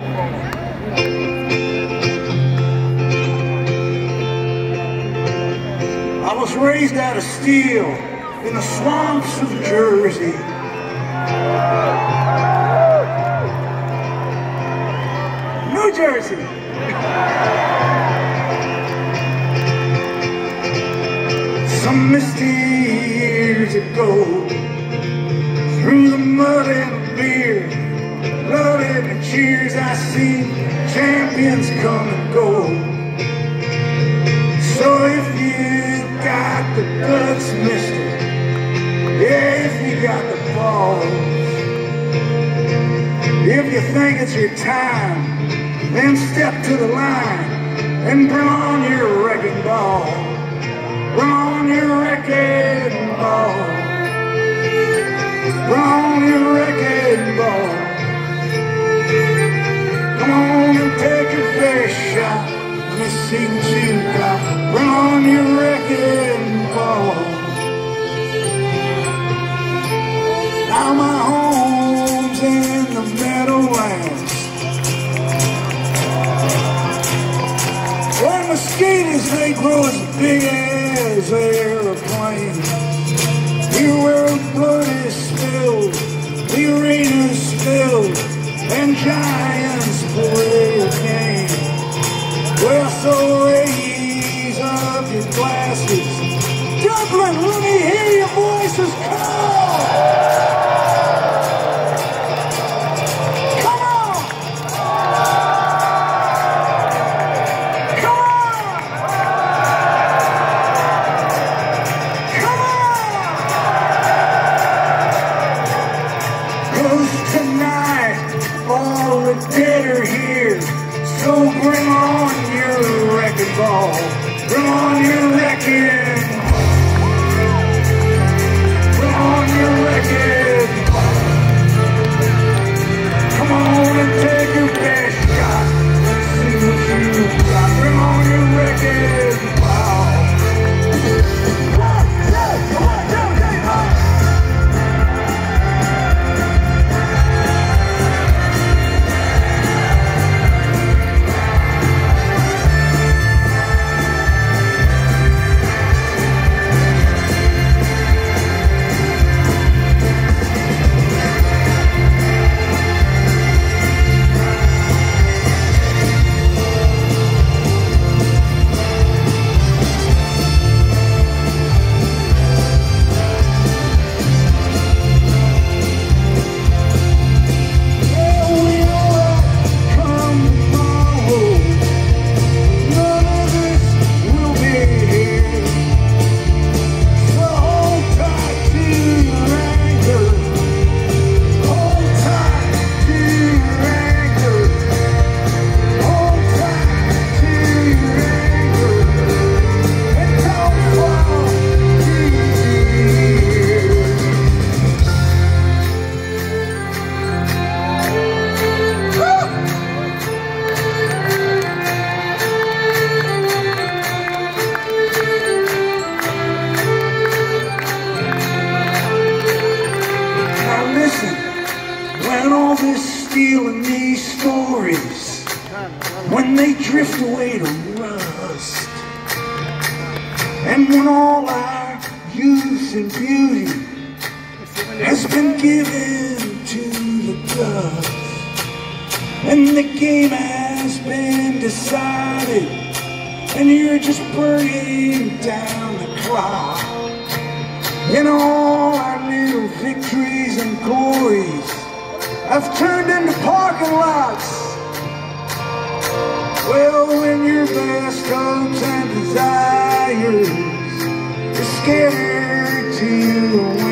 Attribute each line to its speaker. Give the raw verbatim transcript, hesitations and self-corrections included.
Speaker 1: I was raised out of steel in the swamps of Jersey. New Jersey. Some misty years ago, through the mud and beer, blood and cheers, I seen champions come and go. So if you got the guts, mister, yeah, if you got the balls, if you think it's your time, then step to the line and bring on your wrecking ball. Bring on your wrecking ball. Bring on your wrecking ball. Come on and take your best shot. Let me see what you got. Bring on your wrecking ball. Now my home's in the Meadowlands, where mosquitoes, they grow as big as airplanes. Here where blood is spilled, the arena's filled, and giants play a game. Well, so raise up your glasses, Dublin, let me hear your voices call. Come on! Come on! Come on! 'Cause tonight all the dead are here, so bring on your wrecking ball. Bring on your wrecking. Bring on your wrecking. Come on and take your best shot. Let's see what you got. Bring on your wrecking ball. One, two, one, two, three, four. Stealing these stories, when they drift away to rust, and when all our youth and beauty has been given to the dust, and the game has been decided, and you're just burning down the clock, and all our little victories and glories I've turned into parking lots. Well, when your best hopes and desires are scattered to the wind,